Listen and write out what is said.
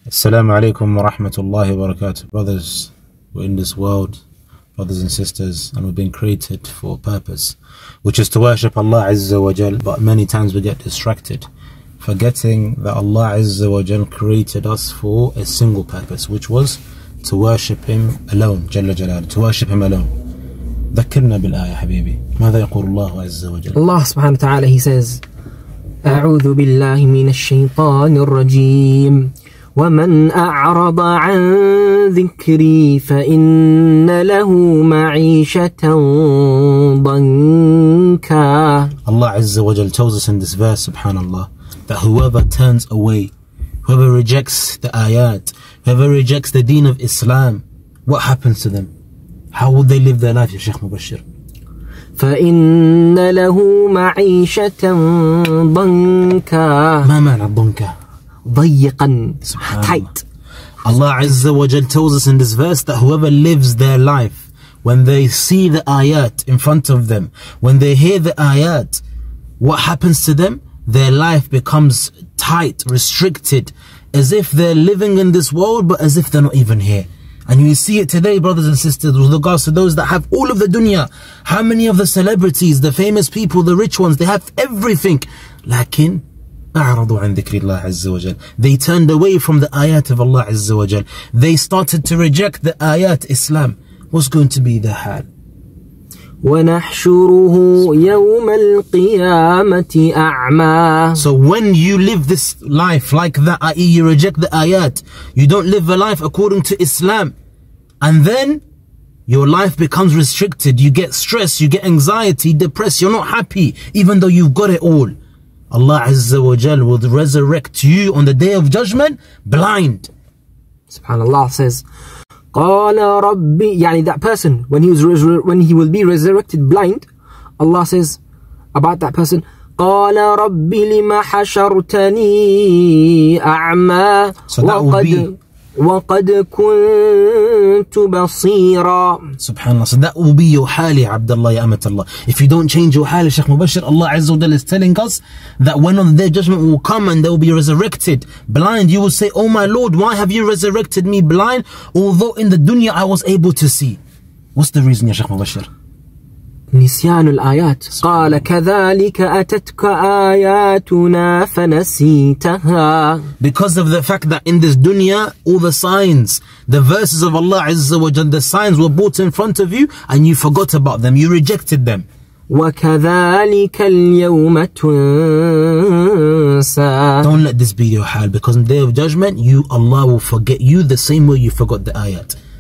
Assalamu alaikum wa rahmatullahi wa barakatuh. Brothers, we're in this world, brothers and sisters, and we've been created for a purpose, which is to worship Allah Azza wa Jal. But many times we get distracted, forgetting that Allah Azza wa Jal created us for a single purpose, which was to worship Him alone, Jalla Jalal, to worship Him alone. ذكرنا بالآية حبيبي. ماذا يقول الله عز وجل؟ Allah subhanahu wa ta'ala, He says, أعوذ بالله من الشيطان الرجيم ومن أعرض عن ذكري فإن له معيشة ضنكا. Allah Azza wa Jal tells us in this verse, subhanallah, that whoever turns away, whoever rejects the ayat, whoever rejects the deen of Islam, what happens to them? How will they live their life, Ya Shaykh Mubashir? فإن له معيشة ضنكا. ما معنى الضنكا؟ ضيقا, tight. Allah Azza wa Jal tells us in this verse that whoever lives their life, when they see the ayat in front of them, when they hear the ayat, what happens to them? Their life becomes tight, restricted, as if they're living in this world, but as if they're not even here. And you see it today, brothers and sisters, with regards to those that have all of the dunya. How many of the celebrities, the famous people, the rich ones, they have everything. لكن أعرضوا عن ذكر الله عز وجل. They turned away from the ayat of Allah Azza wa Jal. They started to reject the ayat Islam. What's going to be the hal? ونحشره يوم القيامة أعمى. So when you live this life like that, i.e. you reject the ayat, you don't live a life according to Islam, and then your life becomes restricted, you get stress, you get anxiety, depressed, you're not happy, even though you've got it all. Allah Azza wa Jal will resurrect you on the day of judgment blind. Subhanallah says, قال ربي, يعني that person, when he will be resurrected blind, Allah says about that person, قال ربي لما حشرتني أعمى وقد كنت بصيرا. Subhanallah. So that will be your hali, Abdullah, ya Amatallah. If you don't change your hali, Shaykh Mubashir, Allah Azza wa Jalla is telling us that when on their judgment will come and they will be resurrected blind, you will say, oh my Lord, why have you resurrected me blind, although in the dunya I was able to see? What's the reason, ya Shaykh Mubashir? نسيان الآيات. قال كذلك أتتك آياتنا فنسيتها. Because of the fact that in this dunya, all the signs, the verses of Allah Azza wa Jal, the signs were brought in front of you and you forgot about them, you rejected them. وكذلك اليوم تنسى. Don't let this be your hal, because on the day of judgment, Allah will forget you the same way you forgot the ayat.